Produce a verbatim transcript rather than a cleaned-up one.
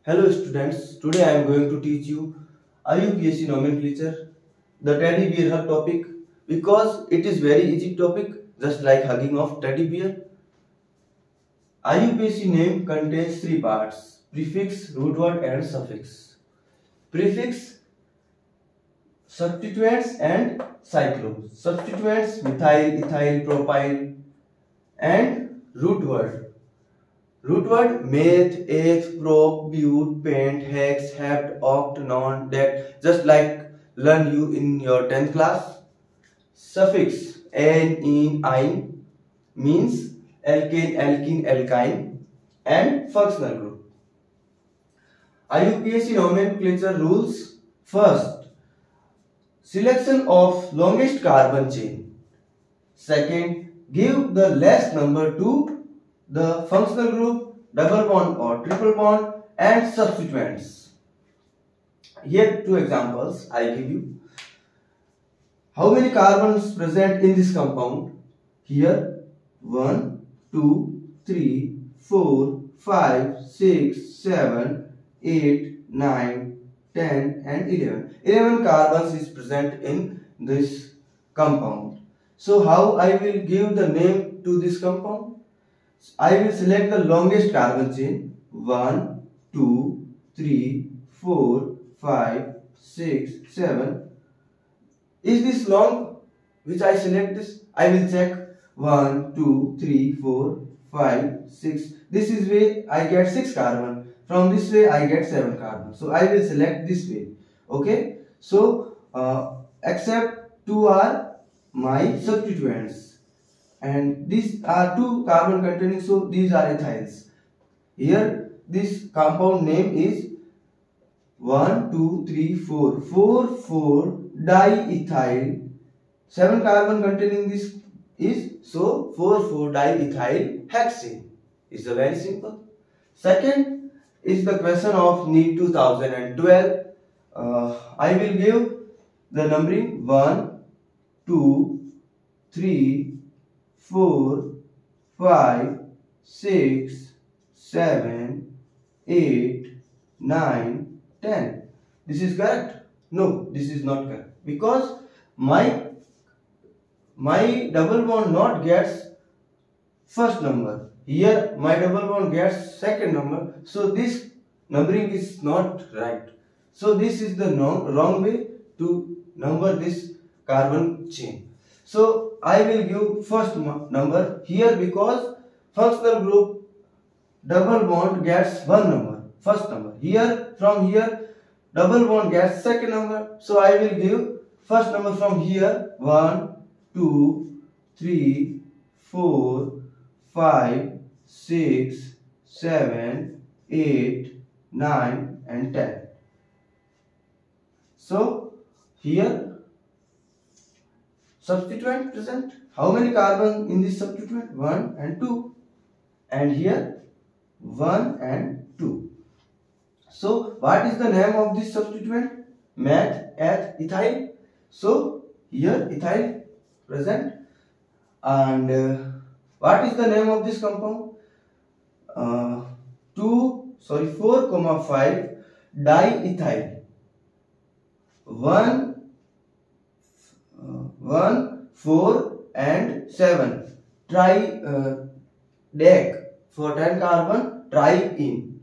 Hello students, today I am going to teach you I U P A C nomenclature, the teddy bear hug topic, because it is very easy topic, just like hugging of teddy bear. I U P A C name contains three parts: prefix, root word and suffix. Prefix, substituents and cyclo. Substituents methyl, ethyl, propyl, and root word. Root word meth, eth, prop, but, pent, hex, hept, oct, non, det, just like learn you in your tenth class. Suffix an, in, ein means alkane, alkene, alkyne, and functional group. I U P A C nomenclature rules: first, selection of longest carbon chain. Second, give the less number to the functional group, double bond or triple bond, and substituents. Here two examples I give you. How many carbons present in this compound? Here one, two, three, four, five, six, seven, eight, nine, ten and eleven. eleven carbons is present in this compound. So how I will give the name to this compound? I will select the longest carbon chain one, two, three, four, five, six, seven. Is this long which I select this? I will check one, two, three, four, five, six. This is way I get six carbon. From this way I get seven carbon. So I will select this way. Okay. So uh, except two are my substituents. And these are two carbon containing, so these are ethyls. Here this compound name is one, two, three, four, four, four diethyl. seven carbon containing this is, so four, four diethyl hexane. It's a very simple. Second is the question of NEET two thousand twelve. Uh, I will give the numbering one, two, three, four, five, six, seven, eight, nine, ten. This is correct? No, this is not correct, because my my double bond not gets first number. Here my double bond gets second number. So this numbering is not right. So this is the no, wrong way to number this carbon chain. So I will give first number here, because functional group double bond gets one number, first number. Here from here double bond gets second number. So I will give first number from here one, two, three, four, five, six, seven, eight, nine and ten. So here substituent present. How many carbon in this substituent? one and two. And here one and two. So what is the name of this substituent? Meth, eth, ethyl. So here ethyl present. And uh, what is the name of this compound? Uh, two, sorry, four comma five diethyl. one one, four and seven. Try uh, deck for ten carbon, try in.